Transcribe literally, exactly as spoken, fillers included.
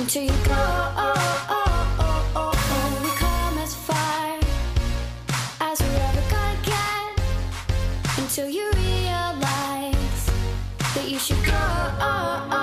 until you go. Oh, oh, oh, oh, oh. We come as far as we're ever gonna get until you realize that you should go. Oh, oh.